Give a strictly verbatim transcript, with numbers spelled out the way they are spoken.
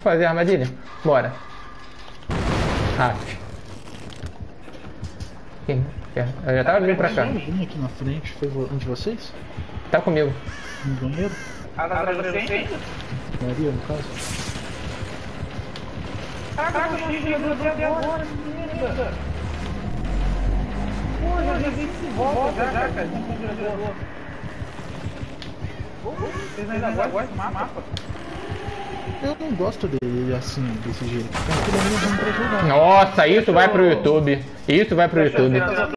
Fazer a armadilha? Bora. Aff. Quem? Eu já tava vindo pra cá. Alguém aqui na frente foi um de vocês? Tá comigo. No banheiro? Atrás de você? Maria, no caso? Caraca, eu cheguei agora, merda! Pô, já vi esse volta já, já, cara. Vocês ainda gostam do mapa? Eu não gosto dele assim, desse jeito. Então pelo menos vamos pra jogar. Nossa, isso vai pro YouTube. Isso vai pro YouTube.